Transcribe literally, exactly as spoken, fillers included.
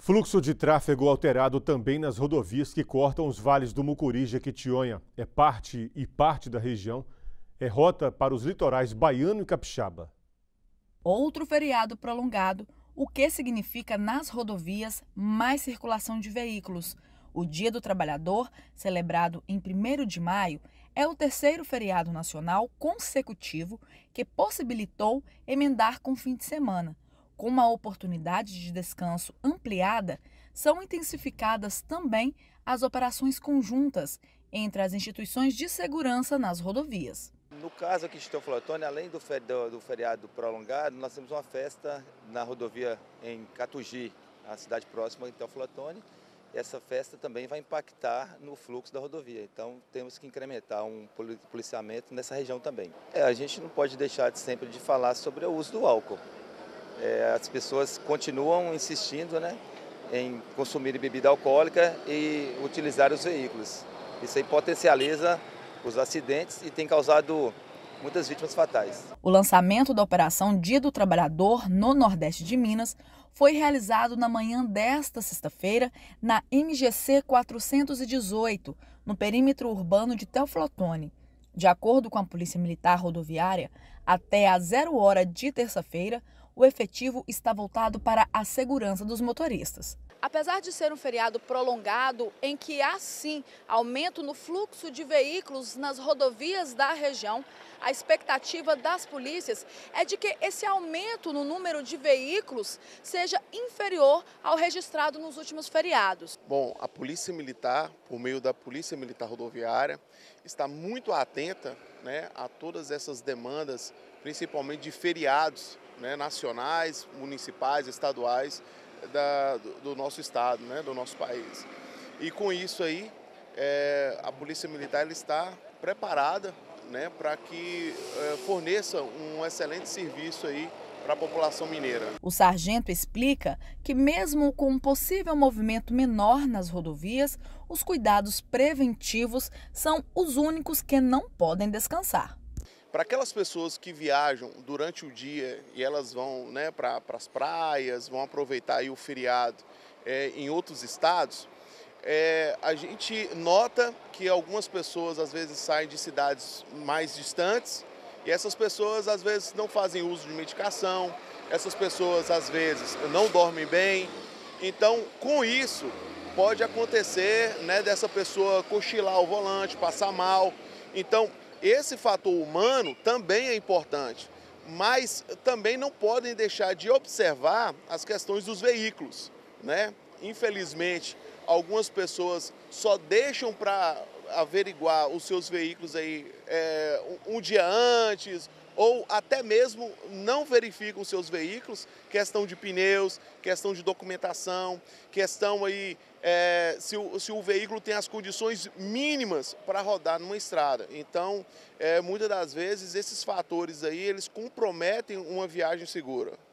Fluxo de tráfego alterado também nas rodovias que cortam os vales do Mucuri e Jequitinhonha. É parte e parte da região. É rota para os litorais baiano e capixaba. Outro feriado prolongado, o que significa nas rodovias mais circulação de veículos. O Dia do Trabalhador, celebrado em primeiro de maio, é o terceiro feriado nacional consecutivo que possibilitou emendar com fim de semana. Com uma oportunidade de descanso ampliada, são intensificadas também as operações conjuntas entre as instituições de segurança nas rodovias. No caso aqui de Teoflotone, além do, feri do, do feriado prolongado, nós temos uma festa na rodovia em Catugi, a cidade próxima de Teoflotone. Essa festa também vai impactar no fluxo da rodovia, então temos que incrementar um policiamento nessa região também. É, a gente não pode deixar de sempre de falar sobre o uso do álcool. É, as pessoas continuam insistindo, né, em consumir bebida alcoólica e utilizar os veículos. Isso aí potencializa os acidentes e tem causado muitas vítimas fatais. O lançamento da Operação Dia do Trabalhador no Nordeste de Minas foi realizado na manhã desta sexta-feira na M G C quatrocentos e dezoito, no perímetro urbano de Teoflotone. De acordo com a Polícia Militar Rodoviária, até às zero hora de terça-feira, o efetivo está voltado para a segurança dos motoristas. Apesar de ser um feriado prolongado, em que há sim aumento no fluxo de veículos nas rodovias da região, a expectativa das polícias é de que esse aumento no número de veículos seja inferior ao registrado nos últimos feriados. Bom, a Polícia Militar, por meio da Polícia Militar Rodoviária, está muito atenta, né, a todas essas demandas, principalmente de feriados, né, nacionais, municipais, estaduais, Da, do, do nosso estado, né, do nosso país. E com isso aí, é, a Polícia Militar ela está preparada, né, para que é, forneça um excelente serviço aí para a população mineira. O sargento explica que mesmo com um possível movimento menor nas rodovias, os cuidados preventivos são os únicos que não podem descansar. Para aquelas pessoas que viajam durante o dia e elas vão, né, para as praias, vão aproveitar aí o feriado é, em outros estados, é, a gente nota que algumas pessoas às vezes saem de cidades mais distantes e essas pessoas às vezes não fazem uso de medicação, essas pessoas às vezes não dormem bem. Então, com isso, pode acontecer, né, dessa pessoa cochilar ao volante, passar mal. Então, esse fator humano também é importante, mas também não podem deixar de observar as questões dos veículos, né? Infelizmente, algumas pessoas só deixam para averiguar os seus veículos aí é, um dia antes, ou até mesmo não verificam os seus veículos, questão de pneus, questão de documentação, questão aí é, se, o, se o veículo tem as condições mínimas para rodar numa estrada. Então, é, muitas das vezes, esses fatores aí, eles comprometem uma viagem segura.